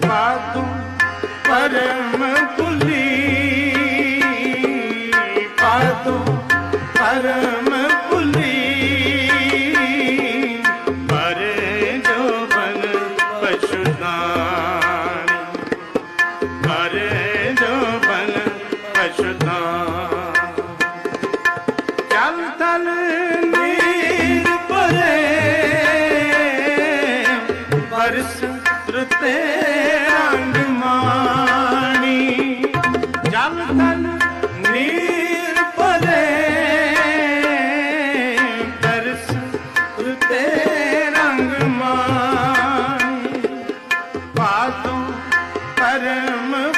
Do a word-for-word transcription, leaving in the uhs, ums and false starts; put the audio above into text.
पादु परम पुली, पादु परम पुली, परे जो बन पशुदान, परे जो बन पशुदान। चल तल नीर परे बरस रुते रंग माणी, जल तल नीर परे बरस रुते रंग माणी, पादु परम